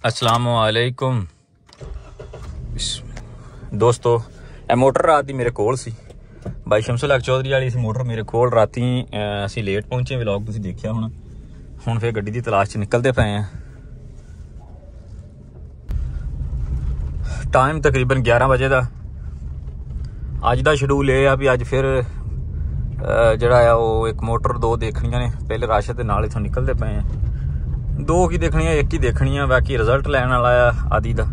अस्सलामुअलैकुम दोस्तों, ਇਹ ਮੋਟਰ ਰਾਤ ਦੀ ਮੇਰੇ ਕੋਲ ਸੀ। ਬਾਈ ਸ਼ਮਸੁਲ ਹਕ ਚੌਧਰੀ ਵਾਲੀ ਸੀ ਮੋਟਰ ਮੇਰੇ ਕੋਲ। ਰਾਤੀ ਅਸੀਂ ਲੇਟ ਪਹੁੰਚੇ, ਵਲੌਗ ਤੁਸੀਂ ਦੇਖਿਆ ਹੁਣ ਫਿਰ ਗੱਡੀ ਦੀ ਤਲਾਸ਼ 'ਚ ਨਿਕਲਦੇ ਪਏ ਆ। ਟਾਈਮ ਤਕਰੀਬਨ 11 ਵਜੇ ਦਾ। ਅੱਜ ਦਾ ਸ਼ਡਿਊਲ ਇਹ ਆ ਵੀ ਅੱਜ ਫਿਰ ਜਿਹੜਾ ਆ ਉਹ ਇੱਕ ਮੋਟਰ ਦੋ ਦੇਖਣੀਆਂ ਨੇ। ਪਹਿਲੇ ਰਾਸ਼ਦ ਦੇ ਨਾਲ ਇੱਥੋਂ ਨਿਕਲਦੇ ਪਏ ਆ। ਦੋ ਕੀ ਦੇਖਣੀਆਂ, ਇੱਕ ਹੀ ਦੇਖਣੀ ਆ। ਬਾਕੀ ਰਿਜ਼ਲਟ ਲੈਣ ਵਾਲਾ ਆ ਆਦੀ ਦਾ,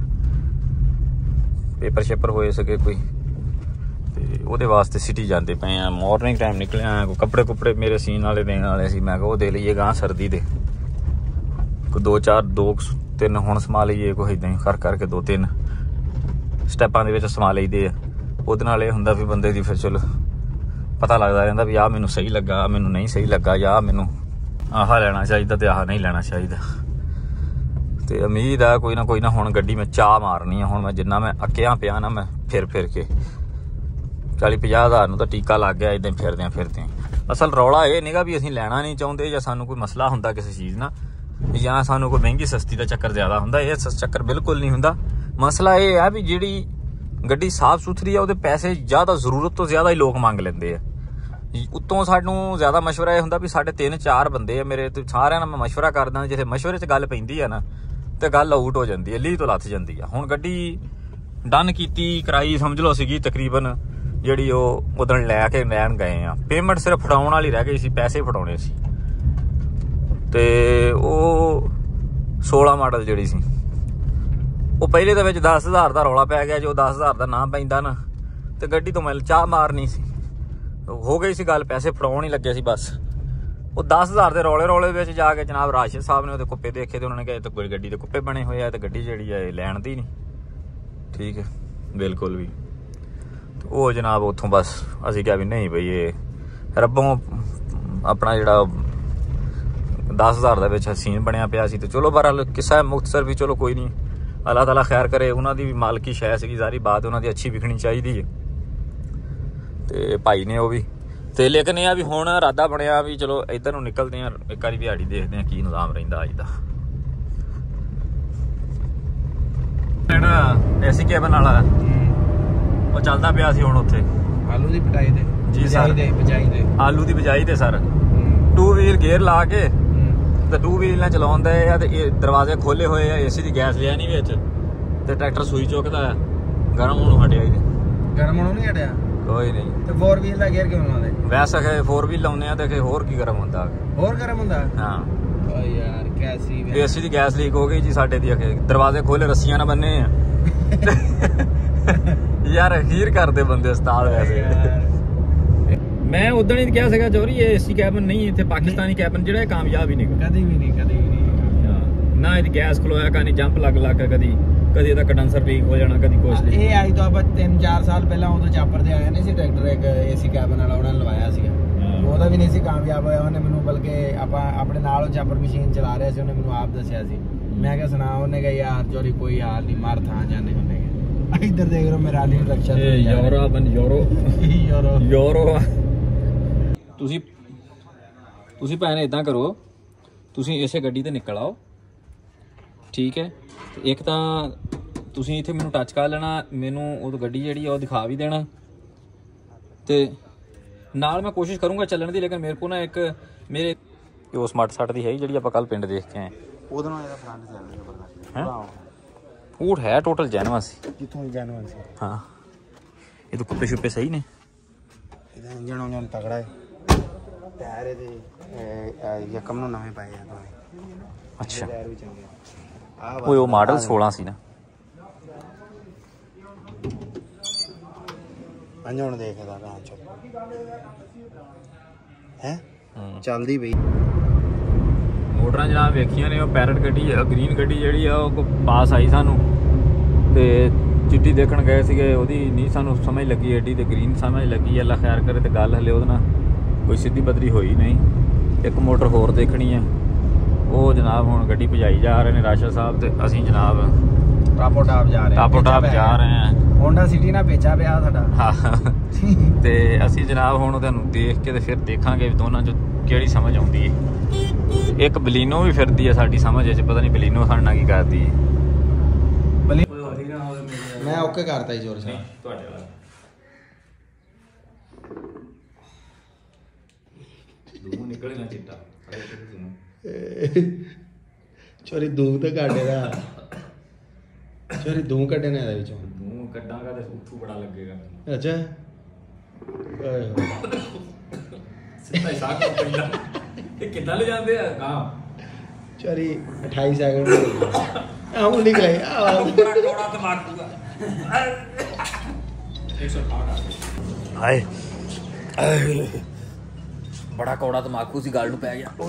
ਪੇਪਰ ਸ਼ੇਪਰ ਹੋਏ ਸਕੇ ਕੋਈ, ਤੇ ਉਹਦੇ ਵਾਸਤੇ ਸਿਟੀ ਜਾਂਦੇ ਪਏ ਆ। ਮਾਰਨਿੰਗ ਟਾਈਮ ਨਿਕਲਿਆ। ਕੋਈ ਕੱਪੜੇ ਕੁੱਪੜੇ ਮੇਰੇ ਸੀਨ ਵਾਲੇ ਦੇਣ ਵਾਲੇ ਸੀ, ਮੈਂ ਕਿਹਾ ਉਹ ਦੇ ਲਈਏ ਗਾਂ ਸਰਦੀ ਦੇ। ਕੋਈ ਦੋ ਤਿੰਨ ਹੁਣ ਸਮਾ ਲਈਏ, ਕੋਈ ਇੱਦਾਂ ਹੀ ਕਰਕੇ 2-3 ਸਟੈਪਾਂ ਦੇ ਵਿੱਚ ਸਮਾ ਲਈਦੇ ਆ। ਉਹਦੇ ਨਾਲ ਇਹ ਹੁੰਦਾ ਵੀ ਬੰਦੇ ਦੀ ਫਿਰ ਚਲੋ ਪਤਾ ਲੱਗਦਾ ਰਹਿੰਦਾ ਵੀ ਆਹ ਮੈਨੂੰ ਸਹੀ ਲੱਗਾ, ਮੈਨੂੰ ਨਹੀਂ ਸਹੀ ਲੱਗਾ, ਜਾਂ ਮੈਨੂੰ ਆਹ ਲੈਣਾ ਚਾਹੀਦਾ ਤੇ ਆਹ ਨਹੀਂ ਲੈਣਾ ਚਾਹੀਦਾ। ਤੇ ਉਮੀਦ ਆ ਕੋਈ ਨਾ ਹੁਣ ਗੱਡੀ ਮੈਂ ਚਾਹ ਮਾਰਨੀ ਆ। ਹੁਣ ਮੈਂ ਜਿੰਨਾ ਮੈਂ ਅੱਕਿਆ ਪਿਆ ਨਾ, ਮੈਂ ਫਿਰ ਕੇ 40-50 ਹਜ਼ਾਰ ਨੂੰ ਤਾਂ ਟੀਕਾ ਲੱਗ ਗਿਆ ਇੱਦਾਂ ਫਿਰਦਿਆਂ। ਅਸਲ ਰੌਲਾ ਇਹ ਨੀਗਾ ਵੀ ਅਸੀਂ ਲੈਣਾ ਨਹੀਂ ਚਾਹੁੰਦੇ ਜਾਂ ਸਾਨੂੰ ਕੋਈ ਮਸਲਾ ਹੁੰਦਾ ਕਿਸੇ ਚੀਜ਼ ਨਾਲ, ਜਾਂ ਸਾਨੂੰ ਕੋਈ ਮਹਿੰਗੀ ਸਸਤੀ ਦਾ ਚੱਕਰ ਜ਼ਿਆਦਾ ਹੁੰਦਾ। ਇਹ ਚੱਕਰ ਬਿਲਕੁਲ ਨਹੀਂ ਹੁੰਦਾ। ਮਸਲਾ ਇਹ ਆ ਵੀ ਜਿਹੜੀ ਗੱਡੀ ਸਾਫ਼ ਸੁਥਰੀ ਆ ਉਹਦੇ ਪੈਸੇ ਜ਼ਿਆਦਾ, ਜ਼ਰੂਰਤ ਤੋਂ ਜ਼ਿਆਦਾ ਹੀ ਲੋਕ ਮੰਗ ਲੈਂਦੇ ਆ। ਉੱਤੋਂ ਸਾਨੂੰ ਜ਼ਿਆਦਾ ਮਸ਼ਵਰਾ ਇਹ ਹੁੰਦਾ ਵੀ ਸਾਡੇ 3-4 ਬੰਦੇ ਆ ਮੇਰੇ, ਤੇ ਸਾਰਿਆਂ ਨਾਲ ਮੈਂ ਮਸ਼ਵਰਾ ਕਰਦਾ। ਜਿੱਥੇ ਮਸ਼ਵਰੇ 'ਚ ਗੱਲ ਪੈਂਦੀ ਆ ਨਾ ਤੇ ਗੱਲ ਆਊਟ ਹੋ ਜਾਂਦੀ ਹੈ, ਲੀਹ ਤੋਂ ਲੱਥ ਜਾਂਦੀ ਆ। ਹੁਣ ਗੱਡੀ ਡਨ ਕੀਤੀ ਕਰਾਈ ਸਮਝ ਲਓ ਸੀਗੀ ਤਕਰੀਬਨ, ਜਿਹੜੀ ਉਹ ਉਦੋਂ ਲੈ ਕੇ ਲੈਣ ਗਏ ਆ। ਪੇਮੈਂਟ ਸਿਰਫ ਫੜਾਉਣ ਵਾਲੀ ਰਹਿ ਗਈ ਸੀ, ਪੈਸੇ ਫੜਾਉਣੇ ਸੀ। ਤੇ ਉਹ 16 ਮਾਡਲ ਜਿਹੜੀ ਸੀ ਉਹ ਪਹਿਲੇ ਦੇ ਵਿੱਚ 10,000 ਦਾ ਰੌਲਾ ਪੈ ਗਿਆ। ਜੋ 10,000 ਦਾ ਨਾ ਪੈਂਦਾ ਨਾ ਤੇ ਗੱਡੀ ਤੋਂ ਮੈਂ ਚਾਹ ਮਾਰਨੀ ਸੀ। ਹੋ ਗਈ ਸੀ ਗੱਲ, ਪੈਸੇ ਫੜਾਉਣ ਹੀ ਲੱਗੇ ਸੀ ਬਸ। ਉਹ 10,000 ਦੇ ਰੌਲੇ ਵਿੱਚ ਜਾ ਕੇ ਜਨਾਬ ਰਾਸ਼ਦ ਸਾਹਿਬ ਨੇ ਉਹਦੇ ਕੁੱਪੇ ਦੇਖੇ ਤੇ ਉਹਨਾਂ ਨੇ ਕਿਹਾ ਇਹ ਤਾਂ ਕੋਈ ਗੱਡੀ ਦੇ ਕੁੱਪੇ ਬਣੇ ਹੋਏ ਆ, ਤੇ ਗੱਡੀ ਜਿਹੜੀ ਆ ਇਹ ਲੈਣ ਦੀ ਨਹੀਂ। ਠੀਕ ਹੈ, ਬਿਲਕੁਲ ਵੀ। ਉਹ ਜਨਾਬ ਉੱਥੋਂ ਬਸ ਅਸੀਂ ਕਿਹਾ ਵੀ ਨਹੀਂ ਬਈ ਇਹ ਰੱਬੋਂ ਆਪਣਾ ਜਿਹੜਾ 10,000 ਦੇ ਵਿੱਚ ਸੀਨ ਬਣਿਆ ਪਿਆ ਸੀ। ਤੇ ਚਲੋ ਬਹਰਹਾਲ ਕਿੱਸਾ ਮੁਖਤਸਰ ਵੀ, ਚਲੋ ਕੋਈ ਨਹੀਂ, ਅੱਲਾਹ ਤਾਲਾ ਖੈਰ ਕਰੇ। ਉਹਨਾਂ ਦੀ ਵੀ ਮਾਲਕੀ ਸ਼ੈ ਸੀਗੀ, ਸਾਰੀ ਬਾਤ ਉਹਨਾਂ ਦੀ ਅੱਛੀ ਵਿਖਣੀ ਚਾਹੀਦੀ ਹੈ। ਤੇ ਭਾਈ ਨੇ ਉਹ ਵੀ ਤੇ, ਲੇਕਿਨ ਇਹ ਆ ਵੀ ਹੁਣ ਇਰਾਦਾ ਬਣਿਆ ਵੀ ਚਲੋ ਇੱਧਰ ਨੂੰ ਨਿਕਲਦੇ ਆ, ਇੱਕ ਵਾਰੀ ਦਿਹਾੜੀ ਦੇਖਦੇ ਆ ਕੀ ਨਿਜ਼ਾਮ ਰਹਿੰਦਾ ਅੱਜ ਦਾ। ਜਿਹੜਾ ਏਸੀ ਕੈਬਨ ਵਾਲਾ ਉਹ ਚੱਲਦਾ ਪਿਆ ਸੀ ਹੁਣ ਉੱਥੇ ਆਲੂ ਦੀ ਪਟਾਈ ਦੇ ਜੀ ਸਰ, ਬਜਾਈ ਦੇ ਆਲੂ ਦੀ ਬਜਾਈ ਤੇ ਸਰ 2 ਵੀਲ ਗੇਅਰ ਲਾ ਕੇ ਤੇ 2 ਵੀਲ ਨਾਲ ਚਲਾਉਂਦੇ ਆ। ਤੇ ਇਹ ਦਰਵਾਜ਼ੇ ਖੋਲੇ ਹੋਏ ਆ, ਏਸੀ ਦੀ ਗੈਸ ਲਿਆ ਨਹੀਂ ਵਿੱਚ, ਤੇ ਟਰੈਕਟਰ ਸੂਈ ਚੁੱਕਦਾ ਆ। ਗਰਮ ਹੋਣੋਂ ਹਟਿਆ ਹੀ ਗਰਮ ਹੋਣੋਂ ਨਹੀਂ ਹਟਿਆ ਕੋਈ ਨਹੀਂ। ਤੇ 4 ਵੀਲ ਦਾ ਗੇਅਰ ਕਿਉਂ ਲਾਉਂਦੇ? ਵੈਸੇ 4 ਵੀਲ ਲਾਉਂਦੇ ਆ ਤੇ ਹੋਰ ਕੀ ਗਰਮ ਹੁੰਦਾ, ਹੋਰ ਗਰਮ ਹੁੰਦਾ। ਹਾਂ ਓ ਯਾਰ ਕੈਸੀ ਏਸੀ ਦੀ ਗੈਸ ਲੀਕ ਹੋ ਗਈ ਜੀ ਸਾਡੇ ਦੀ। ਦਰਵਾਜ਼ੇ ਖੋਲੇ, ਰੱਸੀਆਂ ਨਾਲ ਬੰਨੇ ਆ ਯਾਰ ਹੀਰ ਕਰਦੇ ਬੰਦੇ ਉਸਤਾਦ। ਵੈਸੇ ਮੈਂ ਉਦੋਂ ਹੀ ਕਿਹਾ ਸੀਗਾ ਜੋਰੀ ਇਹ ਏਸੀ ਕੈਬਨ ਨਹੀਂ, ਇੱਥੇ ਪਾਕਿਸਤਾਨੀ ਕੈਬਨ ਜਿਹੜਾ ਕਾਮਯਾਬ ਹੀ ਨਹੀਂ ਕਦੀ ਵੀ ਨਹੀਂ ਨਾ। ਇਹਦੀ ਗੈਸ ਖਲੋਇਆ ਕਦੀ ਜੰਪ ਲੱਗ ਕਦੀ ਇਹਦਾ ਕੰਡੈਂਸਰ ਲੀਕ ਹੋ ਜਾਣਾ, ਕਦੀ ਕੁਛ ਨਹੀਂ। ਇਹ ਆਈ ਤੋਂ ਆਪਾਂ 3-4 ਸਾਲ ਪਹਿਲਾਂ ਉਦੋਂ ਚਾਪਰ ਤੇ ਆਇਆ ਨਹੀਂ ਸੀ ਟਰੈਕਟਰ, ਇੱਕ ਏਸੀ ਕੈਬਨ ਵਾਲਾ ਉਹਨਾਂ ਨੇ ਲਵਾਇਆ ਸੀਗਾ। ਉਹਦਾ ਵੀ ਨਹੀਂ ਸੀ ਕਾਮਯਾਬ ਹੋਇਆ। ਉਹਨੇ ਮੈਨੂੰ ਬਲਕਿ ਆਪਾਂ ਆਪਣੇ ਨਾਲ ਉਹ ਚਾਪਰ ਮਸ਼ੀਨ ਚਲਾ ਰਿਹਾ ਸੀ, ਉਹਨੇ ਮੈਨੂੰ ਆਪ ਦੱਸਿਆ ਸੀ। ਮੈਂ ਕਿਹਾ ਸੁਣਾ, ਉਹਨੇ ਕਿਹਾ ਯਾਰ ਜੋਰੀ ਕੋਈ ਹਾਲ ਨਹੀਂ, ਮਾਰ ਥਾਂ ਜਾਣੇ ਹੁੰਦੇ। ਇੱਧਰ ਦੇਖ ਰਹੇ ਮੇਰਾ ਆਲੀ ਰਕਸ਼ਾ ਯੂਰੋ। ਤੁਸੀਂ ਭੈਣ ਏਦਾਂ ਕਰੋ, ਤੁਸੀਂ ਇਸੇ ਗੱਡੀ ਤੇ ਨਿਕਲ ਆਓ, ਠੀਕ ਹੈ। ਇੱਕ ਤਾਂ ਤੁਸੀਂ ਇੱਥੇ ਮੈਨੂੰ ਟੱਚ ਕਰ ਲੈਣਾ, ਮੈਨੂੰ ਉਹ ਗੱਡੀ ਜਿਹੜੀ ਆ ਉਹ ਦਿਖਾ ਵੀ ਦੇਣਾ, ਤੇ ਨਾਲ ਮੈਂ ਕੋਸ਼ਿਸ਼ ਕਰੂੰਗਾ ਚੱਲਣ ਦੀ। ਲੇਕਿਨ ਮੇਰੇ ਕੋਲ ਨਾ ਇੱਕ ਮੇਰੇ ਉਹ ਸਮਾਰਟ ਸੱਟ ਦੀ ਹੈ ਜਿਹੜੀ ਆਪਾਂ ਕੱਲ ਪਿੰਡ ਦੇਖ ਕੇ ਆਏ, ਉਹਦੇ ਨਾਲ ਇਹਦਾ ਫਰੰਟ ਚੱਲ ਰਿਹਾ ਫੂਟ ਹੈ ਟੋਟਲ ਜੈਨੂਅਨ ਸੀ। ਜਿੱਥੋਂ ਜੈਨੂਅਨ ਸੀ। ਹਾਂ, ਇਹ ਤਾਂ ਕੁੱਪੇ ਛੁੱਪੇ ਸਹੀ ਨੇ, ਇਹਦਾ ਇੰਜਣ ਤਗੜਾ ਹੈ। ਟਾਇਰ ਇਹਦੇ ਯਕਮ ਨੂੰ ਨਵੇਂ ਪਾਏ ਆ ਦੋਨੇ। ਅੱਛਾ, ਉਹ ਮਾਡਲ 16 ਸੀ ਨਾ। ਹੁਣ ਦੇਖਦਾ ਹੈ ਚੱਲਦੀ ਪਈ ਮੋਟਰਾਂ ਜਨਾਬ ਵੇਖੀਆਂ ਨੇ। ਉਹ ਪੈਰਟ ਗੱਡੀ ਆ, ਗ੍ਰੀਨ ਗੱਡੀ ਜਿਹੜੀ ਆ ਉਹ ਪਾਸ ਆਈ ਸਾਨੂੰ, ਤੇ ਚਿੱਟੀ ਦੇਖਣ ਗਏ ਸੀਗੇ, ਉਹਦੀ ਨਹੀਂ ਸਾਨੂੰ ਸਮਝ ਲੱਗੀ ਐਡੀ, ਤੇ ਗ੍ਰੀਨ ਸਮਝ ਲੱਗੀ। ਅੱਲਾ ਖੈਰ ਕਰੇ। ਤੇ ਗੱਲ ਹਲੇ ਉਹਦੇ ਨਾਲ ਕੋਈ ਸਿੱਧੀ ਪੱਧਰੀ ਹੋਈ ਨਹੀਂ। ਇੱਕ ਮੋਟਰ ਹੋਰ ਦੇਖਣੀ ਆ, ਉਹ ਜਨਾਬ ਹੁਣ ਗੱਡੀ ਭਜਾਈ ਜਾ ਰਹੇ ਨੇ ਰਾਸ਼ਦ ਸਾਹਿਬ, ਤੇ ਅਸੀਂ ਜਨਾਬ ਟਾਪੋ ਟਾਪ ਜਾ ਰਹੇ ਹਾਂ ਹੋਂਡਾ ਸਿਟੀ ਨਾਲ ਪੇਚਾ ਪਿਆ ਸਾਡਾ। ਹਾਂ ਤੇ ਅਸੀਂ ਜਨਾਬ ਹੁਣ ਤੁਹਾਨੂੰ ਦੇਖ ਕੇ ਤੇ ਫਿਰ ਦੇਖਾਂਗੇ ਦੋਨਾਂ ਚ ਕਿਹੜੀ ਸਮਝ ਆਉਂਦੀ ਹੈ। ਇੱਕ ਬਲੀਨੋ ਵੀ ਫਿਰਦੀ ਹੈ ਸਾਡੀ ਸਮਝ ਚ, ਪਤਾ ਨਹੀਂ ਬਲੀਨੋ ਸਾਡੇ ਨਾਲ ਕੀ ਕਰਦੀ ਹੈ। ਮੈਂ ਓਕੇ ਕਰਤਾ ਜੀ ਜੋਰ ਸਾਹਿਬ ਤੁਹਾਡੇ ਵਾਲਾ ਦੂਰ ਨਿਕਲੇ ਨਾ ਚਿੱਟਾ ਚੋਰੀ ਦੂੰ ਤੇ ਕਾਢੇ ਦਾ ਚੋਰੀ ਦੂੰ ਕੱਢੇ ਨੇ ਇਹਦੇ ਵਿੱਚੋਂ ਦੂੰ ਕੱਢਾਂਗਾ ਤੇ ਉੱਥੋਂ ਬੜਾ ਲੱਗੇਗਾ। ਅੱਛਾ ਸਿੱਧਾ ਸਾਹ ਕੋ ਪੈਂਦਾ ਇਹ ਕਿੱਦਾਂ ਲੈ ਜਾਂਦੇ ਆ ਕਾਂ ਚੋਰੀ 28 ਸੈਕਿੰਡ ਆਉਂ ਨਿਕਲੇ ਬੜਾ ਕੋੜਾ ਤਮਾਕੂ ਹਾਏ ਬੜਾ ਕੌੜਾ ਤਮਾਕੂ ਸੀ ਗੱਲ ਨੂੰ ਪੈ ਗਿਆ।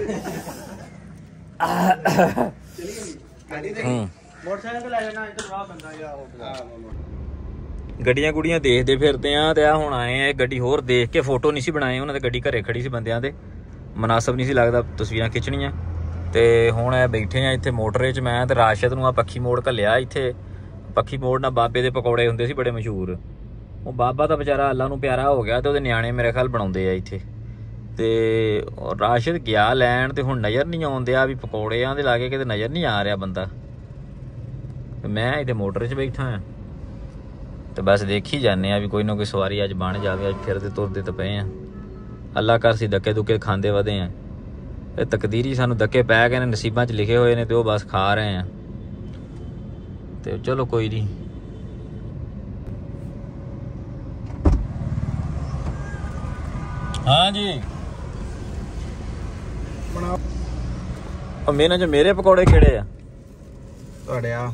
ਮੋਟਰਸਾਈਕਲ ਤੇ ਲੈ ਜਾਣਾ ਇੱਧਰ ਰਾਹ ਬੰਦਾ ਜਾਂ ਗੱਡੀਆਂ ਗੁੱਡੀਆਂ ਦੇਖਦੇ ਫਿਰਦੇ ਆ ਤੇ ਆ ਹੁਣ ਆਏ ਆ ਗੱਡੀ ਹੋਰ ਦੇਖ ਕੇ ਫੋਟੋ ਨਹੀਂ ਸੀ ਬਣਾਏ ਉਹਨਾਂ ਦੇ ਗੱਡੀ ਘਰੇ ਖੜੀ ਸੀ ਬੰਦਿਆਂ ਦੇ ਮਨਾਸਬ ਨਹੀਂ ਸੀ ਲੱਗਦਾ ਤਸਵੀਰਾਂ ਖਿੱਚਣੀਆਂ ਤੇ ਹੁਣ ਇਹ ਬੈਠੇ ਆ ਇੱਥੇ ਮੋਟਰੇ 'ਚ ਮੈਂ ਤੇ ਰਾਸ਼ਦ ਨੂੰ ਆ ਪੱਖੀ ਮੋੜ ਘੱਲਿਆ ਇੱਥੇ। ਪੱਖੀ ਮੋੜ ਨਾਲ ਬਾਬੇ ਦੇ ਪਕੌੜੇ ਹੁੰਦੇ ਸੀ ਬੜੇ ਮਸ਼ਹੂਰ। ਉਹ ਬਾਬਾ ਤਾਂ ਵਿਚਾਰਾ ਅੱਲਾ ਨੂੰ ਪਿਆਰਾ ਹੋ ਗਿਆ ਤੇ ਉਹਦੇ ਨਿਆਣੇ ਮੇਰੇ ਖਿਆਲ ਬਣਾਉਂਦੇ ਆ ਇੱਥੇ ਤੇ ਰਾਸ਼ਦ ਗਿਆ ਲੈਣ ਤੇ ਹੁਣ ਨਜ਼ਰ ਨਹੀਂ ਆਉਂਦਿਆ ਵੀ ਪਕੌੜਿਆਂ ਦੇ ਲਾਗੇ ਕਿਤੇ ਨਜ਼ਰ ਨਹੀਂ ਆ ਰਿਹਾ ਬੰਦਾ। ਮੈਂ ਇੱਥੇ ਮੋਟਰ 'ਚ ਬੈਠਾ ਆ ਤੇ ਬਸ ਦੇਖੀ ਜਾਂਦੇ ਆ ਵੀ ਕੋਈ ਨਾ ਕੋਈ ਸਵਾਰੀ ਅੱਜ ਬਣ ਜਾਵੇ। ਅੱਜ ਫਿਰਦੇ ਤੁਰਦੇ ਤਾਂ ਪਏ ਆ ਅੱਲਾ ਕਰ ਸੀ ਧੱਕੇ ਧੁੱਕੇ ਖਾਂਦੇ ਵਧੇ ਆ। ਇਹ ਤਕਦੀਰੀ ਸਾਨੂੰ ਧੱਕੇ ਪੈ ਗਏ ਨੇ ਨਸੀਬਾਂ 'ਚ ਲਿਖੇ ਹੋਏ ਨੇ ਤੇ ਉਹ ਬਸ ਖਾ ਰਹੇ ਆ ਤੇ ਚਲੋ ਕੋਈ ਨਹੀਂ। हाँ जी मेरे जो मेरे पकौड़े केड़े आ ਤੁਹਾਡੇ ਆ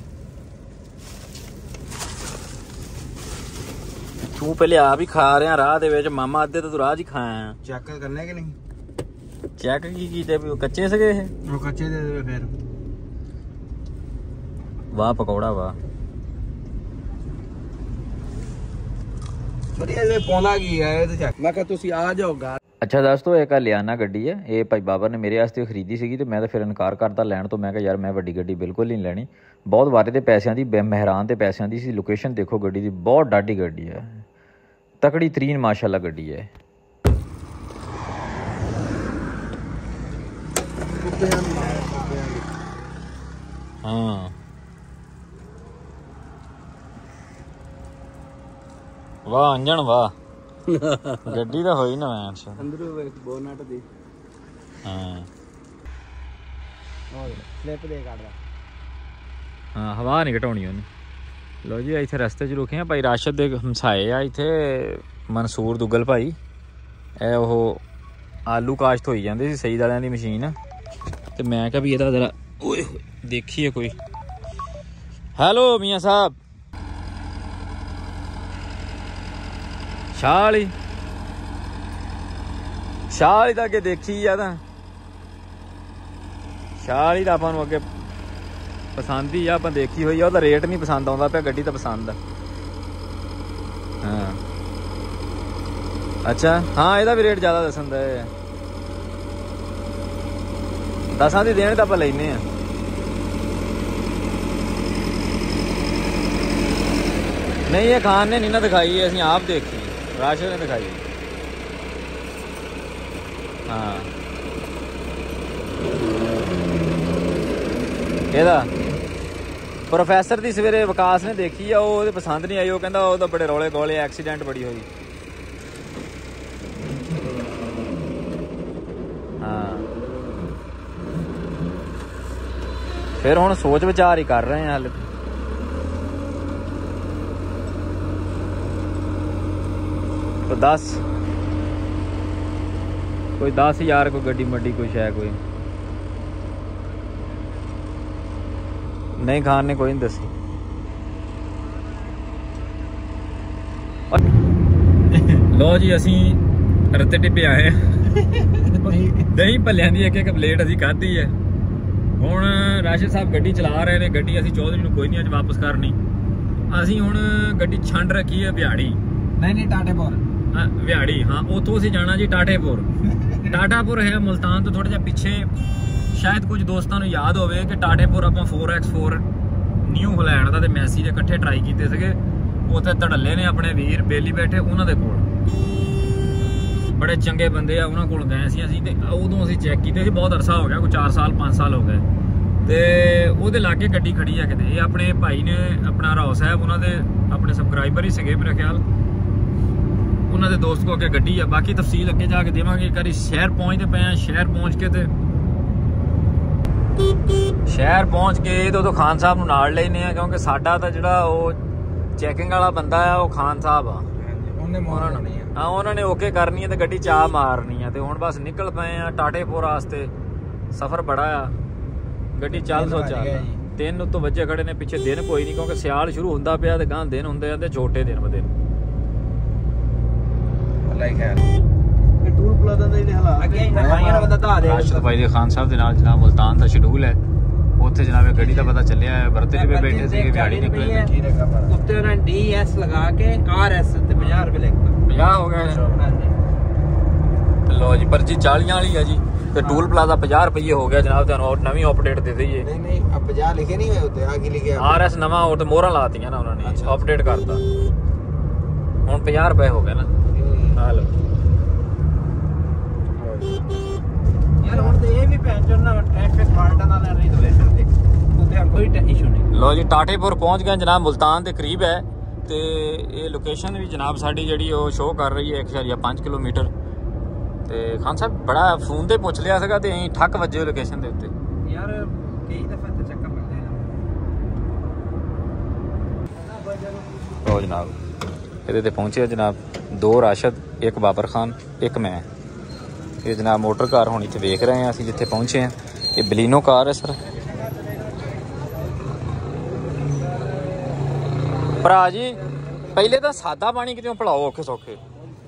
तू पहले आप ही खा रहे राह दे विच मामा अद्धे तो तू राह ही खाया ਚੈੱਕ ਕਰਨੇ ਕਿ ਨਹੀਂ चेक की कीते भी कच्चे सगे ये ਉਹ ਕੱਚੇ ਦੇ ਦੇ ਫਿਰ वाह पकौड़ा वाह ਵਧੀਆ ਇਹ ਪੌਂਦਾ ਕੀ ਹੈ ਇਹ ਤੇ ਚੱਕ ਮੈਂ ਕਿਹਾ ਤੁਸੀਂ ਆ ਜਾਓਗਾ। ਅੱਛਾ ਦੋਸਤੋ ਇੱਕ ਲਿਆਨਾ ਗੱਡੀ ਹੈ ਇਹ ਭਾਈ ਬਾਬਰ ਨੇ ਮੇਰੇ ਵਾਸਤੇ ਖਰੀਦੀ ਸੀਗੀ ਤੇ ਮੈਂ ਤਾਂ ਫਿਰ ਇਨਕਾਰ ਕਰਤਾ ਲੈਣ ਤੋਂ। ਮੈਂ ਕਿਹਾ ਯਾਰ ਮੈਂ ਵੱਡੀ ਗੱਡੀ ਬਿਲਕੁਲ ਨਹੀਂ ਲੈਣੀ ਬਹੁਤ ਵਾਰੇ ਦੇ ਪੈਸਿਆਂ ਦੀ ਮਹਿਰਾਨ ਦੇ ਪੈਸਿਆਂ ਦੀ ਸੀ। ਲੋਕੇਸ਼ਨ ਦੇਖੋ ਗੱਡੀ ਦੀ ਬਹੁਤ ਡਾਢੀ ਗੱਡੀ ਹੈ ਤਕੜੀ ਤਰੀਨ ਮਾਸ਼ਾਅੱਲਾ ਗੱਡੀ ਹੈ। ਹਾਂ ਵਾਹ ਅੰਜਣ ਵਾਹ ਗੱਡੀ ਤਾਂ ਹੋਈ ਨਾ ਮੈਂ ਅੰਦਰੋਂ ਵੇਖ ਬੋਨਟ ਦੀ ਹਾਂ ਹੋਰ ਸਲਿੱਪ ਦੇ ਕੱਢਦਾ ਹਾਂ ਹਵਾ ਨਹੀਂ ਘਟਾਉਣੀ ਉਹਨੇ। ਲੋ ਜੀ ਇੱਥੇ ਰਸਤੇ 'ਚ ਰੁਕੇ ਆ ਭਾਈ ਰਾਸ਼ਦ ਦੇ ਹਮਸਾਏ ਆ ਇੱਥੇ ਮਨਸੂਰ ਦੁੱਗਲ ਭਾਈ। ਇਹ ਉਹ ਆਲੂ ਕਾਸ਼ਤ ਹੋਈ ਜਾਂਦੇ ਸੀ ਸਈਦ ਵਾਲਿਆਂ ਦੀ ਮਸ਼ੀਨ ਤੇ ਮੈਂ ਕਿਹਾ ਵੀ ਇਹਦਾ ਜ਼ਰਾ ਓਏ ਦੇਖੀਏ ਕੋਈ। ਹੈਲੋ ਮੀਆਂ ਸਾਹਿਬ ਸ਼ਾਹ ਵਾਲੀ ਤਾਂ ਅੱਗੇ ਦੇਖੀ ਆ ਤਾਂ ਸ਼ਾਹ ਵਾਲੀ ਤਾਂ ਆਪਾਂ ਨੂੰ ਅੱਗੇ ਪਸੰਦ ਹੀ ਆ ਆਪਾਂ ਦੇਖੀ ਹੋਈ ਆ। ਉਹਦਾ ਰੇਟ ਨਹੀਂ ਪਸੰਦ ਆਉਂਦਾ ਪਿਆ ਗੱਡੀ ਤਾਂ ਪਸੰਦ ਆ। ਹਾਂ ਅੱਛਾ ਹਾਂ ਇਹਦਾ ਵੀ ਰੇਟ ਜ਼ਿਆਦਾ ਦੱਸਣ ਦਾ ਹੈ 10 ਦੀ ਦੇਣ ਤਾਂ ਆਪਾਂ ਲੈਨੇ ਆ। ਨਹੀਂ ਇਹ ਖਾਨ ਨੇ ਨਹੀਂ ਨਾ ਦਿਖਾਈ ਅਸੀਂ ਆਪ ਦੇਖੀ ਰਾਸ਼ਦ ਨੇ ਦਿਖਾਈ। ਹਾਂ ਇਹਦਾ ਪ੍ਰੋਫੈਸਰ ਦੀ ਸਵੇਰੇ ਵਿਕਾਸ ਨੇ ਦੇਖੀ ਆ ਉਹ ਉਹਦੇ ਪਸੰਦ ਨਹੀਂ ਆਈ। ਉਹ ਕਹਿੰਦਾ ਉਹਦਾ ਬੜੇ ਰੌਲੇ ਗੋਲੇ ਐਕਸੀਡੈਂਟ ਬੜੀ ਹੋਈ। ਹਾਂ ਫਿਰ ਹੁਣ ਸੋਚ ਵਿਚਾਰ ਹੀ ਕਰ ਰਹੇ ਆ ਹਾਲੇ तो 10 कोई 10,000 कोई गड्डी मड्डी कुछ है कोई नहीं खान ने कोई नहीं दसी। लो जी असी रत्ते टिप्पे आए दही भल्लियां दी एक प्लेट असी खाधी है। हुण राशिद साहब गड्डी चला रहे ने गड्डी असी चौधरी नूं कोई नहीं अज वापस करनी। असी हुण गड्डी छंड रखी है बिहाड़ी नहीं टाटेपुर ਵਿਹਾੜੀ ਹਾਂ ਉੱਥੋਂ ਅਸੀਂ ਜਾਣਾ ਜੀ ਟਾਟੇਪੁਰ। ਟਾਟਾਪੁਰ ਹੈ ਮੁਲਤਾਨ ਤੋਂ ਥੋੜਾ ਜਿਹਾ ਪਿੱਛੇ। ਸ਼ਾਇਦ ਕੁਝ ਦੋਸਤਾਂ ਨੂੰ ਯਾਦ ਹੋਵੇ ਕਿ ਟਾਟੇਪੁਰ ਆਪਾਂ 4x4 ਨਿਊ ਹਲੈਂਡ ਦਾ ਤੇ ਮੈਸੀ ਦੇ ਇਕੱਠੇ ਟਰਾਈ ਕੀਤੇ ਸੀਗੇ। ਉੱਥੇ ਧੜੱਲੇ ਨੇ ਆਪਣੇ ਵੀਰ ਬੇਲੀ ਬੈਠੇ ਉਹਨਾਂ ਦੇ ਕੋਲ, ਬੜੇ ਚੰਗੇ ਬੰਦੇ ਆ, ਉਹਨਾਂ ਕੋਲ ਗਏ ਸੀ ਅਸੀਂ। ਤੇ ਉਦੋਂ ਅਸੀਂ ਚੈੱਕ ਕੀਤੇ ਸੀ, ਬਹੁਤ ਅਰਸਾ ਹੋ ਗਿਆ, ਕੋਈ 4 ਸਾਲ 5 ਸਾਲ ਹੋ ਗਏ। ਤੇ ਉਹਦੇ ਲਾਗੇ ਗੱਡੀ ਖੜੀ ਆ ਕਿਤੇ, ਇਹ ਆਪਣੇ ਭਾਈ ਨੇ, ਆਪਣਾ ਰਾਓ ਸਾਹਿਬ, ਉਹਨਾਂ ਦੇ ਆਪਣੇ ਸਬਸਕ੍ਰਾਈਬਰ ਹੀ ਸੀਗੇ ਮੇਰੇ ਖਿਆਲ, ਉਹਨਾਂ ਦੇ ਦੋਸਤ ਕੋ ਅੱਗੇ ਗੱਡੀ ਆ। ਬਾਕੀ ਤਫਸੀਲ ਅੱਗੇ ਜਾ ਕੇ ਦੇਵਾਂਗੇ। ਇੱਕ ਵਾਰੀ ਸ਼ਹਿਰ ਪਹੁੰਚਦੇ ਪਏ ਆ, ਸ਼ਹਿਰ ਪਹੁੰਚ ਕੇ ਤੇ ਉਦੋਂ ਖਾਨ ਸਾਹਿਬ ਨੂੰ ਨਾਲ ਲੈਨੇ ਆ, ਕਿਉਂਕਿ ਸਾਡਾ ਤਾਂ ਜਿਹੜਾ ਉਹ ਚੈਕਿੰਗ ਵਾਲਾ ਬੰਦਾ ਆ ਉਹ ਖਾਨ ਸਾਹਿਬ ਆ, ਉਹਨਾਂ ਨੇ ਓਕੇ ਕਰਨੀ ਹੈ ਤੇ ਗੱਡੀ ਚਾਹ ਮਾਰਨੀ ਆ। ਤੇ ਹੁਣ ਬਸ ਨਿਕਲ ਪਏ ਆ ਟਾਟੇਪੁਰ ਵਾਸਤੇ। ਸਫ਼ਰ ਬੜਾ ਆ, ਗੱਡੀ ਚੱਲ ਸੋ ਚੱਲ 3 ਉੱਤੋਂ ਵੱਜੇ ਖੜੇ ਨੇ, ਪਿੱਛੇ ਦਿਨ ਕੋਈ ਨਹੀਂ, ਕਿਉਂਕਿ ਸਿਆਲ ਸ਼ੁਰੂ ਹੁੰਦਾ ਪਿਆ ਤੇ ਗਾਂ ਦਿਨ ਹੁੰਦੇ ਜਾਂਦੇ ਛੋਟੇ ਦਿਨ ਬ ਦਿਨ। ਟੂਲ ਪਲਾਜ਼ਾ ਦੇ ਹਾਲਾਤ ਰਾਸ਼ਦ ਭਾਈ ਦੇ ਖਾਨ ਸਾਹਿਬ ਦੇ ਨਾਲ ਜਨਾਬ ਮੁਲਤਾਨ ਦਾ ਸ਼ਡਿਊਲ ਹੈ। ਉੱਥੇ ਜਨਾਬ ਗੱਡੀ ਦਾ ਪਤਾ ਚੱਲਿਆ ਹੈ, ਬਰਤੇ ਤੇ ਬੈਠੇ ਸੀਗੇ, ਵਿਹਾੜੀ ਨਿਕਲੇ ਉੱਤੇ ਉਹਨਾਂ DS ਲਗਾ ਕੇ RS ਤੇ 50 ਰੁਪਏ ਲਿਖਤਾ, 50 ਹੋ ਗਏ। ਲੋ ਜੀ ਪਰਚੀ 40 ਵਾਲੀ ਆ ਜੀ, ਤੇ ਟੂਲ ਪਲਾਜ਼ਾ 50 ਰੁਪਏ ਹੋ ਗਿਆ ਜਨਾਬ। ਤੁਹਾਨੂੰ ਨਵੀਂ ਅਪਡੇਟ ਦੇ ਦਈਏ। ਨਹੀਂ 50 ਲਿਖੇ ਨਹੀਂ ਹੋਏ ਉੱਤੇ, ਆ ਕੀ ਲਿਖਿਆ? RS ਨਵਾਂ, ਉਹ ਤੇ ਮੋਹਰਾਂ ਲਾਤੀਆਂ ਨਾ ਉਹਨਾਂ ਨੇ, ਅਪਡੇਟ ਕਰਤਾ, ਹੁਣ 50 ਰੁਪਏ ਹੋ ਗਏ ਨਾ। ਆ ਲੋ ਯਾਰ ਹੁਣ ਤੇ ਇਹ ਵੀ ਪੈਂਚਰ ਨਾ ਟ੍ਰੈਫਿਕ ਫਾਲਟਾਂ ਨਾਲ ਨਹੀਂ ਰਿਲੇਸ਼ਨ ਤੇ ਉੱਤੇ ਕੋਈ ਇਸ਼ੂ ਨਹੀਂ। ਲੋ ਜੀ ਟਾਟੇਪੁਰ ਪਹੁੰਚ ਗਏ ਜਨਾਬ, ਮੁਲਤਾਨ ਦੇ ਕਰੀਬ ਹੈ। ਤੇ ਇਹ ਲੋਕੇਸ਼ਨ ਵੀ ਜਨਾਬ ਸਾਡੀ ਜਿਹੜੀ ਉਹ ਸ਼ੋਅ ਕਰ ਰਹੀ ਹੈ 1.5 ਕਿਲੋਮੀਟਰ। ਤੇ ਖਾਨ ਸਾਹਿਬ ਬੜਾ ਫੋਨ ਤੇ ਪੁੱਛ ਲਿਆ ਸੀਗਾ ਤੇ ਅਸੀਂ ਠੱਕ ਵੱਜੇ ਲੋਕੇਸ਼ਨ ਦੇ ਉੱਤੇ ਯਾਰ, ਕਈ ਦਫਾ ਤੇ ਚੱਕਰ ਲੱਗਦੇ ਨੇ। ਲੋ ਜਨਾਬ ਇਹਦੇ ਤੇ ਪਹੁੰਚੇ ਜਨਾਬ, 2 ਰਾਸ਼ਦ, 1 ਬਾਬਰ ਖਾਨ, 1 ਮੈਂ। ਇਹ ਜਨਾਬ ਮੋਟਰ ਕਾਰ ਹੁਣ ਇੱਥੇ ਵੇਖ ਰਹੇ ਹਾਂ ਅਸੀਂ ਜਿੱਥੇ ਪਹੁੰਚੇ ਹਾਂ। ਇਹ ਬਲੀਨੋ ਕਾਰ ਹੈ ਸਰ। ਭਰਾ ਜੀ ਪਹਿਲੇ ਤਾਂ ਸਾਦਾ ਪਾਣੀ ਕਿਤੇ ਪਿਲਾਓ ਔਖੇ ਸੌਖੇ।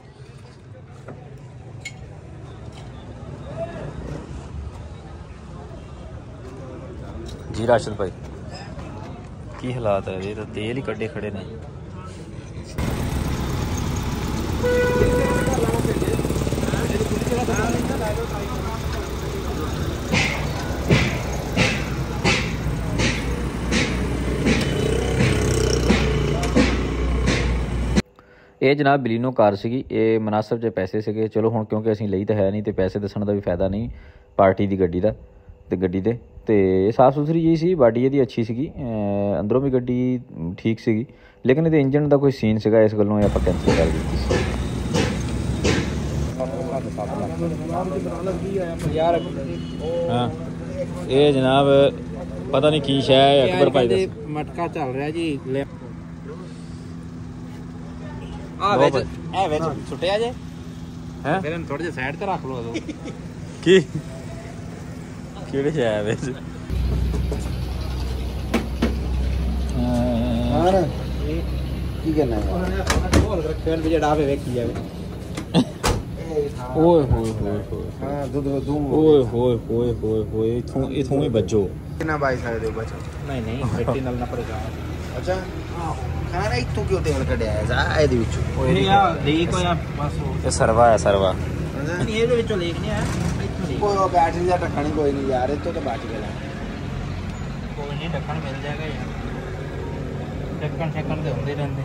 ਜੀ ਰਾਸ਼ਦ ਭਾਈ ਕੀ ਹਾਲਾਤ ਹੈ? ਇਹ ਤਾਂ ਤੇਲ ਹੀ ਕੱਢੇ ਖੜੇ ਨੇ। ਇਹ ਜਨਾਬ ਬਲੀਨੋ ਕਾਰ ਸੀਗੀ, ਇਹ ਮੁਨਾਸਬ ਜਿਹੇ ਪੈਸੇ ਸੀਗੇ। ਚਲੋ ਹੁਣ ਕਿਉਂਕਿ ਅਸੀਂ ਲਈ ਤਾਂ ਹੈ ਨਹੀਂ ਤੇ ਪੈਸੇ ਦੱਸਣ ਦਾ ਵੀ ਫਾਇਦਾ ਨਹੀਂ ਪਾਰਟੀ ਦੀ ਗੱਡੀ ਦਾ ਤੇ ਗੱਡੀ ਦੇ। ਤੇ ਸਾਫ਼ ਸੁਥਰੀ ਜਿਹੀ ਸੀ, ਬਾਡੀ ਇਹਦੀ ਅੱਛੀ ਸੀਗੀ, ਅੰਦਰੋਂ ਵੀ ਗੱਡੀ ਠੀਕ ਸੀਗੀ, ਲੇਕਿਨ ਇਹਦੇ ਇੰਜਨ ਦਾ ਕੋਈ ਸੀਨ ਸੀਗਾ, ਇਸ ਗੱਲੋਂ ਆਪਾਂ ਕੈਂਸਲ ਕਰ ਦਿੱਤੀ ਸੀ। ਹਾਂ ਇਹ ਜਨਾਬ ਪਤਾ ਨਹੀਂ ਕੀ ਸ਼ੈ ਹੈ, ਅਕਬਰ ਭਾਈ ਦਾ ਮਟਕਾ ਚੱਲ ਰਿਹਾ ਜੀ। ਆ ਵਿੱਚ ਇਹ ਵਿੱਚ ਛੁੱਟਿਆ ਜੇ ਹੈ, ਫਿਰ ਇਹਨੂੰ ਥੋੜੇ ਜਿਹਾ ਸਾਈਡ ਤੇ ਰੱਖ ਲਓ। ਉਦੋਂ ਕੀ ਕਿਹੜੇ ਸ਼ੈ ਵਿੱਚ ਕੀ ਕਰਨਾ ਹੈ? ਫਿਰ ਵੀ ਜਿਹੜਾ ਆਵੇ ਵੇਖੀ ਜਾਵੇ। ਓਏ ਹੋਏ ਹੋਏ ਹੋਏ, ਹਾਂ ਦੂੰ ਓਏ ਹੋਏ ਹੋਏ ਹੋਏ ਹੋਏ, ਇਥੋਂ ਹੀ ਵੱਜੋ। ਕਿੰਨਾ ਬਾਈ ਸਕਦੇ ਹੋ ਬੱਚਾ? ਨਹੀਂ ਮਿੱਟੀ ਨਾਲ ਨਾ ਪਰੇਸ਼ਾਨ। ਅੱਛਾ ਖਾਣਾ ਇੱਥੋਂ ਕਿਉਂ ਤੇਲ ਕੱਢਿਆ ਹੈ ਜਾ ਇਹਦੇ ਵਿੱਚੋਂ? ਨਹੀਂ ਆ ਲੀਕ ਹੋਇਆ ਬਸ। ਇਹ ਸਰਵਾ ਹੈ ਸਰਵਾ। ਨਹੀਂ ਇਹਦੇ ਵਿੱਚੋਂ ਲੀਕ ਨਹੀਂ ਆ, ਇੱਥੋਂ ਲੀਕ। ਕੋਈ ਉਹ ਬੈਟਰੀ ਦਾ ਢੱਕਣ ਕੋਈ ਨਹੀਂ ਯਾਰ, ਇੱਥੋਂ ਤਾਂ ਬਚ ਗਿਆ। ਕੋਈ ਨਹੀਂ, ਢੱਕਣ ਮਿਲ ਜਾਏਗਾ ਯਾਰ, ਢੱਕਣ ਤੇ ਹੁੰਦੇ ਰਹਿੰਦੇ।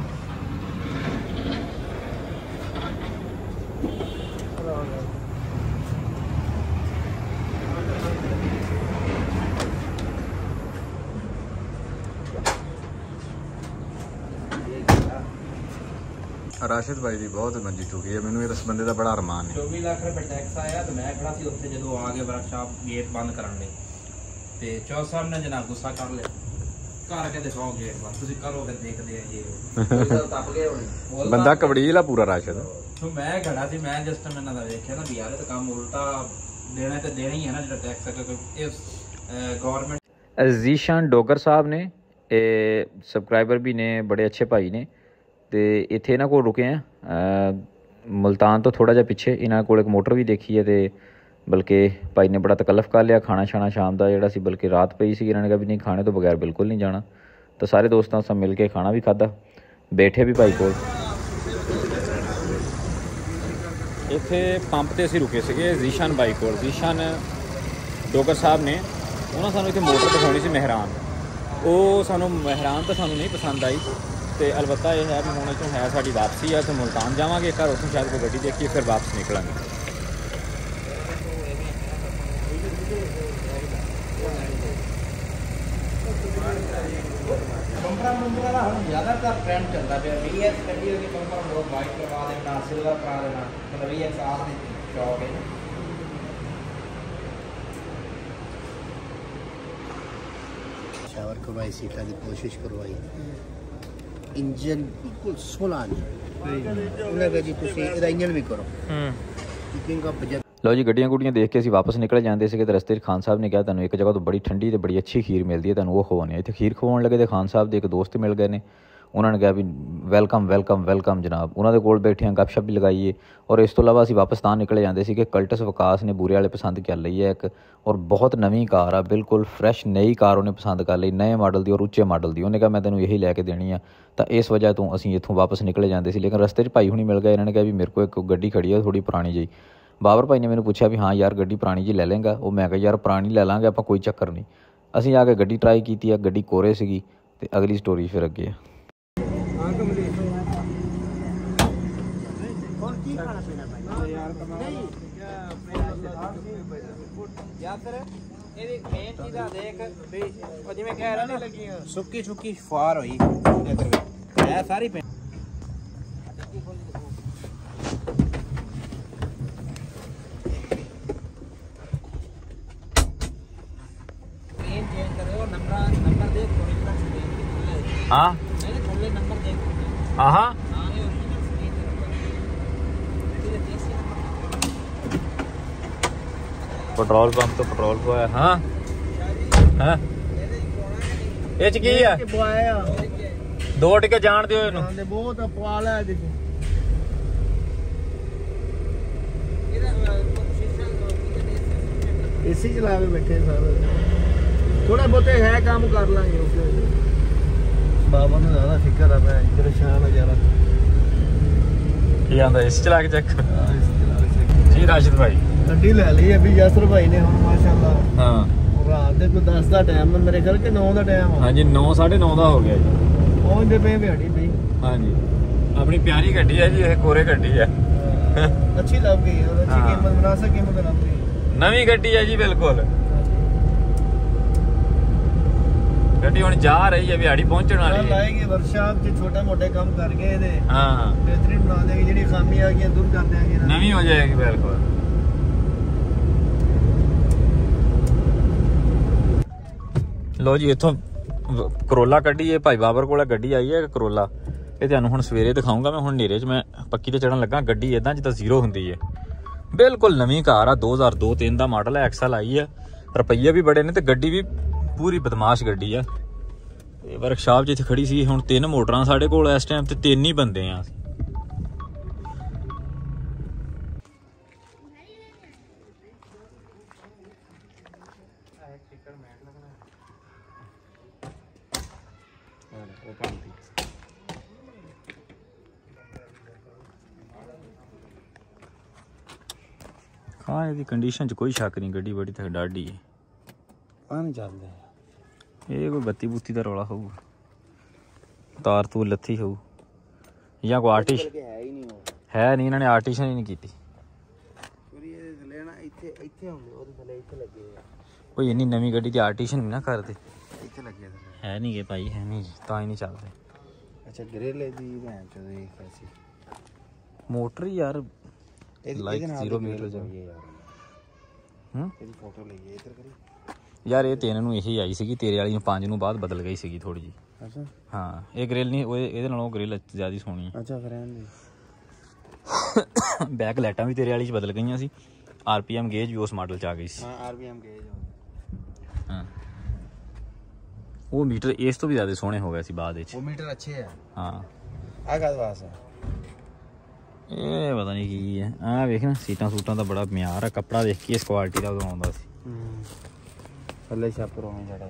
ਰਾਸ਼ਿਦ ਭਾਈ ਦੀ ਬਹੁਤ ਮੰਜੀ ਚੁੱਕੀ ਹੈ, ਮੈਨੂੰ ਇਸ ਬੰਦੇ ਦਾ ਬੜਾ ਅਰਮਾਨ ਹੈ। 24 ਲੱਖ ਰੁਪਏ ਟੈਕਸ ਆਇਆ ਤੇ ਮੈਂ ਖੜਾ ਸੀ ਉੱਥੇ ਜਦੋਂ ਆ ਕੇ ਵਰਕਸ਼ਾਪ ਗੇਟ ਬੰਦ ਕਰਨ ਲਈ, ਤੇ ਚੌਧਰੀ ਸਾਹਿਬ ਨੇ ਜਨਾਬ ਗੁੱਸਾ ਕਰ ਲਿਆ, ਘਰ ਕੇ ਦਿਖਾਓ ਗੇਟ ਬੰਦ, ਤੁਸੀਂ ਕਰੋਗੇ ਦੇਖਦੇ ਆ ਇਹ ਤੱਪ ਗਏ ਹੋਣੇ। ਬੰਦਾ ਕਬੜੀਲ ਆ ਪੂਰਾ ਰਾਸ਼ਿਦ। ਮੈਂ ਖੜਾ ਸੀ, ਮੈਂ ਜਿਸ ਟਾਈਮ ਇਹਨਾਂ ਦਾ ਵੇਖਿਆ ਨਾ ਵੀ ਯਾਰ ਇਹ ਤਾਂ ਕੰਮ ਉਲਟਾ ਦੇਣਾ ਤੇ ਦੇਣਾ ਹੀ ਹੈ ਨਾ, ਜਿਹੜਾ ਟੈਕਸ ਹੈ, ਕਿਉਂਕਿ ਇਸ ਗਵਰਨਮੈਂਟ। ਜ਼ੀਸ਼ਾਨ ਡੋਗਰ ਸਾਹਿਬ ਨੇ, ਇਹ ਸਬਸਕ੍ਰਾਈਬਰ ਵੀ ਨੇ, ਬੜੇ ਅੱਛੇ ਭਾਈ ਨੇ। ਤੇ ਇੱਥੇ ਇਹਨਾਂ ਕੋਲ ਰੁਕੇ ਆ ਮੁਲਤਾਨ ਤੋਂ ਥੋੜ੍ਹਾ ਜਿਹਾ ਪਿੱਛੇ। ਇਹਨਾਂ ਕੋਲ ਇੱਕ ਮੋਟਰ ਵੀ ਦੇਖੀ ਹੈ, ਤੇ ਬਲਕਿ ਭਾਈ ਨੇ ਬੜਾ ਤਕੱਲਫ ਕਰ ਲਿਆ। ਖਾਣਾ ਛਾਣਾ ਸ਼ਾਮ ਦਾ ਜਿਹੜਾ ਸੀ, ਬਲਕਿ ਰਾਤ ਪਈ ਸੀ, ਇਹਨਾਂ ਨੇ ਕਿਹਾ ਵੀ ਨਹੀਂ ਖਾਣੇ ਤੋਂ ਬਗੈਰ ਬਿਲਕੁਲ ਨਹੀਂ ਜਾਣਾ। ਤਾਂ ਸਾਰੇ ਦੋਸਤਾਂ ਸਭ ਮਿਲ ਕੇ ਖਾਣਾ ਵੀ ਖਾਧਾ, ਬੈਠੇ ਵੀ ਭਾਈ ਕੋਲ। ਇੱਥੇ ਪੰਪ ਤੇ ਅਸੀਂ ਰੁਕੇ ਸੀਗੇ ਜ਼ੀਸ਼ਾਨ ਬਾਈ ਕੋਲ। ਜ਼ੀਸ਼ਾਨ ਡੋਗਰ ਸਾਹਿਬ ਨੇ, ਉਹਨਾਂ ਸਾਨੂੰ ਇੱਥੇ ਮੋਟਰ ਦਿਖਾਉਣੀ ਸੀ ਮਹਿਰਾਨ। ਉਹ ਸਾਨੂੰ ਮਹਿਰਾਨ ਤਾਂ ਸਾਨੂੰ ਨਹੀਂ ਪਸੰਦ ਆਈ। ਤੇ ਅਲਬੱਤਾ ਇਹ ਹੈ ਵੀ ਹੁਣ ਇੱਥੋਂ ਹੈ ਸਾਡੀ ਵਾਪਸੀ ਆ, ਤੇ ਮੁਲਤਾਨ ਜਾਵਾਂਗੇ ਘਰ, ਉੱਥੋਂ ਸ਼ਾਇਦ ਕੋਈ ਗੱਡੀ ਦੇਖੀਏ ਫਿਰ ਵਾਪਸ ਨਿਕਲਾਂਗੇ। ਬੰਪਰਾਂ ਦਾ ਹੁਣ ਜ਼ਿਆਦਾਤਰ ਟ੍ਰੈਂਡ ਚੱਲਦਾ ਪਿਆ। VS ਗੱਡੀ ਹੋਗੀ ਬੰਪਰ ਲੋਕ ਵਾਈਟ ਕਰਵਾ ਦੇਣਾ, ਸਿਲਵਰ ਕਰਾ ਦੇਣਾ, ਮਤਲਬ VS ਆਪ ਦੀ ਸ਼ੌਕ ਹੈ। ਸ਼ਾਵਰ ਕਰਵਾਈ, ਸੀਟਾਂ ਦੀ ਕੋਸ਼ਿਸ਼ ਕਰਵਾਈ, ਇੰਜਨ ਬਿਲਕੁਲ ਸੋਹਣਾ ਨਹੀਂ ਉਹਨਾਂ ਦਾ ਜੀ। ਤੁਸੀਂ ਇਹਦਾ ਇੰਜਨ ਵੀ ਕਰੋ ਕਿਉਂਕਿ ਬਜਟ। ਲਓ ਜੀ, ਗੱਡੀਆਂ ਗੁੱਡੀਆਂ ਦੇਖ ਕੇ ਅਸੀਂ ਵਾਪਸ ਨਿਕਲ ਜਾਂਦੇ ਸੀਗੇ ਤੇ ਰਸਤੇ 'ਚ ਖਾਨ ਸਾਹਿਬ ਨੇ ਕਿਹਾ ਤੁਹਾਨੂੰ ਇੱਕ ਜਗ੍ਹਾ ਤੋਂ ਬੜੀ ਠੰਡੀ ਤੇ ਬੜੀ ਅੱਛੀ ਖੀਰ ਮਿਲਦੀ ਹੈ, ਤੁਹਾਨੂੰ ਉਹ ਖਵਾਉਣੀ ਹੈ। ਇੱਥੇ ਖੀਰ ਖਵਾਉਣ ਲੱਗੇ ਤੇ ਖਾਨ ਸਾਹਿਬ ਦੇ ਇੱਕ ਦੋਸਤ ਮਿਲ ਗਏ ਨੇ, ਉਹਨਾਂ ਨੇ ਕਿਹਾ ਵੀ ਵੈਲਕਮ ਵੈਲਕਮ ਵੈਲਕਮ ਜਨਾਬ। ਉਹਨਾਂ ਦੇ ਕੋਲ ਬੈਠੇ ਹਾਂ, ਗੱਪਸ਼ਪ ਵੀ ਲਗਾਈਏ। ਔਰ ਇਸ ਤੋਂ ਇਲਾਵਾ ਅਸੀਂ ਵਾਪਸ ਤਾਂ ਨਿਕਲੇ ਜਾਂਦੇ ਸੀ ਕਿ ਕਲਟਸ ਵਿਕਾਸ ਨੇ ਬੂਰੇ ਵਾਲੇ ਪਸੰਦ ਕਰ ਲਈ ਹੈ ਇੱਕ, ਔਰ ਬਹੁਤ ਨਵੀਂ ਕਾਰ ਆ, ਬਿਲਕੁਲ ਫਰੈਸ਼ ਨਈ ਕਾਰ ਉਹਨੇ ਪਸੰਦ ਕਰ ਲਈ, ਨਵੇਂ ਮਾਡਲ ਦੀ ਔਰ ਉੱਚੇ ਮਾਡਲ ਦੀ। ਉਹਨੇ ਕਿਹਾ ਮੈਂ ਤੈਨੂੰ ਇਹੀ ਲੈ ਕੇ ਦੇਣੀ ਆ। ਤਾਂ ਇਸ ਵਜ੍ਹਾ ਤੋਂ ਅਸੀਂ ਇੱਥੋਂ ਵਾਪਸ ਨਿਕਲੇ ਜਾਂਦੇ ਸੀ, ਲੇਕਿਨ ਰਸਤੇ 'ਚ ਭਾਈ ਹੁਣੀ ਮਿਲ ਗਏ। ਇਹਨਾਂ ਨੇ ਕਿਹਾ ਵੀ ਮੇਰੇ ਕੋਲ ਇੱਕ ਗੱਡੀ ਖੜੀ ਆ ਥੋੜ੍ਹੀ ਪੁਰਾਣੀ ਜਿਹੀ। ਬਾਬਰ ਭਾਈ ਨੇ ਮੈਨੂੰ ਪੁੱਛਿਆ ਵੀ ਹਾਂ ਯਾਰ ਗੱਡੀ ਪੁਰਾਣੀ ਜਿਹੀ ਲੈ ਲੇਂਗਾ? ਉਹ ਮੈਂ ਕਿਹਾ ਯਾਰ ਪੁਰਾਣੀ ਲੈ ਲਾਂਗੇ ਆਪਾਂ, ਕੋਈ ਚੱਕਰ ਨਹੀਂ। ਅਸੀਂ ਆ ਕੇ ਗੱਡੀ ਟਰਾਈ ਕੀਤੀ ਆ, ਗੱਡੀ ਕੋਰੇ ਸੀਗੀ। ਤੇ ਅਗਲੀ ਸਟੋਰੀ ਫਿਰ ਅੱਗੇ ਆ। ਜਿਵੇਂ ਕਹਿ ਰਹੇ ਨਾ ਸੁੱਕੀ ਸੁੱਕੀ ਫੁਆਰ ਹੋਈ ਹੈ ਸਾਰੀ ਪਿੰਡ। हाँ हाँ पेट्रोल पंप तो पेट्रोल पाया। हाँ हाँ ये की है दो टिके जान दियो इन्हू बहुत पवाल है एसी चला के बैठे सारे, थोड़ा बहुते है काम कर लांगे। बाबा ने ज्यादा फिक्र है परेशान है जरा ਕੀ ਆਂਦਾ ਇਸ ਚਲਾ ਕੇ ਚੈੱਕ ਜੀ। ਰਾਸ਼ਿਦ ਭਾਈ ਗੱਡੀ ਲੈ ਲਈ ਅਭੀ ਯਾਸਰ ਭਾਈ ਨੇ ਹੁਣ ਮਾਸ਼ਾਅੱਲਾ। ਹਾਂ ਰਾਤ ਦੇ ਕੋਈ 10 ਦਾ ਟਾਈਮ ਹੈ ਮੇਰੇ ਖਿਆਲ ਕਿ 9 ਦਾ ਟਾਈਮ ਆ। ਹਾਂਜੀ 9 9:30 ਦਾ ਹੋ ਗਿਆ ਜੀ। ਪਹੁੰਚਦੇ ਪਏ ਵਿਹਾੜੀ ਪਈ। ਹਾਂਜੀ ਆਪਣੀ ਪਿਆਰੀ ਗੱਡੀ ਹੈ ਜੀ ਇਹ, ਕੋਰੇ ਗੱਡੀ ਹੈ, ਅੱਛੀ ਲੱਗ ਗਈ ਔਰ ਅੱਛੀ ਕੀਮਤ ਮੁਨਾਸਿਬ ਕੀਮਤ ਲੱਗ ਗਈ। ਨਵੀਂ ਗੱਡੀ ਹੈ ਜੀ ਬਿਲਕੁਲ। ਗੱਡੀ ਹੁਣ ਜਾ ਰਹੀ ਹੈ ਵਿਹਾੜੀ ਪਹੁੰਚਣ ਵਾਲੀ ਹੈ। ਲਾਏਗੇ ਵਰਕਸ਼ਾਪ 'ਚ ਛੋਟੇ ਮੋਟੇ ਕੰਮ ਕਰਕੇ ਇਹਦੇ ਹਾਂ ਬਿਹਤਰੀਨ ਬਣਾ ਦੇਗੇ, ਜਿਹੜੀ ਖਾਮੀ ਆ ਗਈਆਂ ਦੂਰ ਕਰ ਦੇਾਂਗੇ, ਨਵੀਂ ਹੋ ਜਾਏਗੀ ਬਿਲਕੁਲ। ਲੋ ਜੀ ਇੱਥੋਂ ਕਰੋਲਾ ਕੱਢੀ ਹੈ, ਭਾਈ ਬਾਬਰ ਕੋਲ ਗੱਡੀ ਆਈ ਹੈ ਕਰੋਲਾ। ਇਹ ਤੁਹਾਨੂੰ ਹੁਣ ਸਵੇਰੇ ਦਿਖਾਊਂਗਾ ਮੈਂ। ਹੁਣ ਹਨੇਰੇ 'ਚ ਮੈਂ ਪੱਕੀ ਤੇ ਚੜਨ ਲੱਗਾ। ਗੱਡੀ ਇਦਾਂ ਜਿੱਦਾਂ ਜ਼ੀਰੋ ਹੁੰਦੀ ਹੈ, ਬਿਲਕੁਲ ਨਵੀਂ ਕਾਰ ਆ। 2002-3 ਦਾ ਮਾਡਲ ਹੈ, ਐਕਸਲ ਆਈ ਹੈ। ਰੁਪਈਏ ਵੀ ਬੜੇ ਨੇ ਤੇ ਗੱਡੀ ਵੀ ਪੂਰੀ ਬਦਮਾਸ਼ ਗੱਡੀ ਆ। ਇਹ ਵਰਕਸ਼ਾਪ 'ਚ ਇੱਥੇ ਖੜੀ ਸੀ। ਹੁਣ 3 ਮੋਟਰਾਂ ਸਾਡੇ ਕੋਲ ਇਸ ਟਾਈਮ ਤੇ 3 ਹੀ ਬੰਦੇ ਆ। ਹਾਂ ਇਹਦੀ ਕੰਡੀਸ਼ਨ 'ਚ ਕੋਈ ਸ਼ੱਕ ਨਹੀਂ, ਗੱਡੀ ਬੜੀ ਤਾਂ ਡਾਢੀ ਹੈ। ਪਾਣੀ ਚੱਲਦਾ ਇਹ ਕੋਈ ਬੱਤੀ ਬੁੱਤੀ ਦਾ ਰੌਲਾ ਹੋਊ, ਤਾਰ ਤੂਰ ਲੱਥੀ ਹੋਊ ਜਾਂ ਕੋਈ ਆਰਟਿਸ਼ ਹੈ ਨਹੀਂ। ਇਹਨਾਂ ਨੇ ਆਰਟੀਸ਼ਨ ਹੀ ਨਹੀਂ ਕੀਤੀ। ਕੋਈ ਇੰਨੀ ਨਵੀਂ ਗੱਡੀ 'ਤੇ ਆਰਟੀਸ਼ਨ ਵੀ ਨਾ ਕਰਦੇ। ਹੈ ਨਹੀਂ ਗੇ ਭਾਈ, ਹੈ ਨਹੀਂ, ਤਾਂ ਹੀ ਨਹੀਂ ਚੱਲਦੇ। ਅੱਛਾ ਗ੍ਰਿਲ ਇਹਦੀ ਐਸੀ ਮੋਟਰ ਯਾਰ ਲਾਈਕ 0 ਮੀਟਰ ਜਾ। ਇਹਦੀ ਫੋਟੋ ਲਈਏ ਇੱਧਰ ਕਰੀ ਯਾਰ। ਇਹ 3 ਨੂੰ ਇਹੀ ਆਈ ਸੀਗੀ, ਤੇਰੇ ਵਾਲੀ 5 ਨੂੰ ਬਾਅਦ ਬਦਲ ਗਈ ਸੀਗੀ ਥੋੜੀ ਜੀ। ਅੱਛਾ ਹਾਂ ਇਹ ਗ੍ਰਿਲ ਨਹੀਂ, ਇਹਦੇ ਨਾਲੋਂ ਗ੍ਰਿਲ ਜ਼ਿਆਦਾ ਸੋਹਣੀ ਹੈ। ਅੱਛਾ ਫਿਰ ਇਹਨੇ ਬੈਕ ਲਾਈਟਾਂ ਵੀ ਤੇਰੇ ਵਾਲੀ 'ਚ ਬਦਲ ਗਈਆਂ ਸੀ। ਆਰਪੀਐਮ ਗੇਜ ਵੀ ਉਸ ਮਾਡਲ 'ਚ ਆ ਗਈ ਸੀ। ਹਾਂ ਆਰਪੀਐਮ ਗੇਜ। ਹਾਂ ਉਹ ਮੀਟਰ ਇਸ ਤੋਂ ਵੀ ਜ਼ਿਆਦਾ ਸੋਹਣੇ ਹੋ ਗਏ ਸੀ ਬਾਅਦ ਵਿੱਚ। ਉਹ ਮੀਟਰ ਅੱਛੇ ਹੈ। ਹਾਂ ਆ ਕਾਹਦੇ ਵਾਸਤੇ ਇਹ ਪਤਾ ਨਹੀਂ ਕੀ ਹੈ। ਆਹ ਵੇਖ ਨਾ ਸੀਟਾਂ ਸੂਟਾਂ ਦਾ ਬੜਾ ਮਿਆਰ ਆ। ਕੱਪੜਾ ਦੇਖ ਕੇ ਇਸ ਕੁਆਲਿਟੀ ਦਾ ਉਦੋਂ ਆਉਂਦਾ ਸੀ। ਥੱਲੇ ਛਾਪਰ ਹੋਣੇ ਜਿਹੜਾ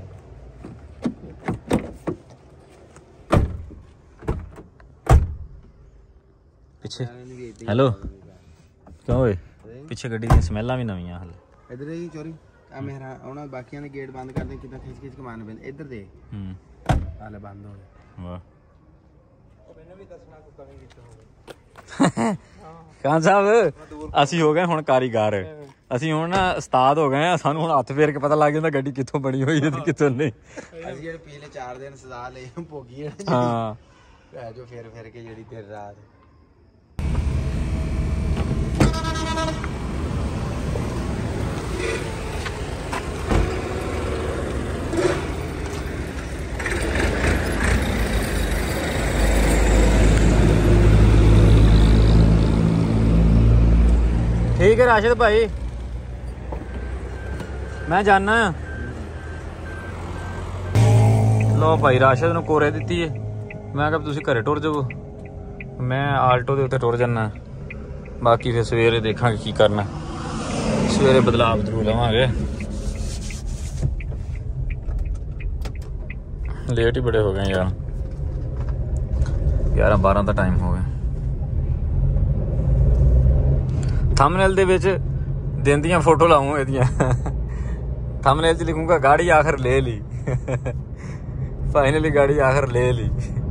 ਪਿੱਛੇ। ਹੈਲੋ ਕਿਉਂ ਓਏ? ਪਿੱਛੇ ਗੱਡੀ ਦੀਆਂ ਸਮੈਲਾਂ ਵੀ ਨਵੀਆਂ ਹਲੇ। ਇਧਰ ਹੀ ਚੋਰੀ ਆ ਮੇਰਾ ਉਹਨਾਂ ਬਾਕੀਆਂ ਦੇ ਗੇਟ ਬੰਦ ਕਰਦੇ ਕਿਦਾਂ ਖਿੱਚ ਖਿੱਚ ਕੇ ਮਾਰਨ ਪੈਂਦੇ ਇੱਧਰ ਦੇ ਹਾਲੇ ਬੰਦ ਹੋ ਗਏ ਵਾਹ ਮੈਨੂੰ ਵੀ ਦੱਸਣਾ ਕੋ ਕਮੀ ਕਿੱਥੋਂ ਹੋ ਗਈ ਖਾਨ ਸਾਹਿਬ ਅਸੀਂ ਹੋ ਗਏ ਹੁਣ ਕਾਰੀਗਰ ਅਸੀਂ ਹੁਣ ਨਾ ਉਸਤਾਦ ਹੋ ਗਏ ਆ ਸਾਨੂੰ ਹੁਣ ਹੱਥ ਫੇਰ ਕੇ ਪਤਾ ਲੱਗ ਜਾਂਦਾ ਗੱਡੀ ਕਿੱਥੋਂ ਬਣੀ ਹੋਈ ਹੈ ਤੇ ਕਿੱਥੋਂ ਨਹੀਂ ਅਸੀਂ ਜਿਹੜੇ ਪਿਛਲੇ 4 ਦਿਨ ਸਜ਼ਾ ਲਈ ਭੋਗੀ ਹਾਂ ਭੈ ਜੋ ਫੇਰ ਕੇ ਜਿਹੜੀ ਦੇਰ ਰਾਤ ठीक है राशिद भाई मैं जाना लो भाई राशिद ਨੂੰ ਕੋਰੇ ਦਿੱਤੀ ਏ ਮੈਂ ਕਿਹਾ ਤੁਸੀਂ ਘਰੇ ਟੁਰ ਜਾਵੋ ਮੈਂ ਆਲਟੋ ਦੇ ਉੱਤੇ ਟੁਰ ਜਾਣਾ ਬਾਕੀ ਫਿਰ ਸਵੇਰੇ ਦੇਖਾਂਗੇ ਕੀ ਕਰਨਾ ਸਵੇਰੇ ਬਦਲਾਵ ਜ਼ਰੂਰ ਲਵਾਂਗੇ ਲੇਟ ਹੀ ਬੜੇ ਹੋ ਗਏ ਯਾਰ 11-12 ਦਾ ਟਾਈਮ ਹੋ ਗਿਆ थंबनेल ਦੇ ਵਿੱਚ ਦਿਨ ਦੀਆਂ ਫੋਟੋ ਲਾਉਂ ਇਹਦੀਆਂ थंबनेल 'ਚ ਲਿਖੂੰਗਾ ਗਾੜੀ ਆਖਰ ਲੈ ਲਈ ਫਾਈਨਲੀ ਗਾੜੀ ਆਖਰ ਲੈ ਲਈ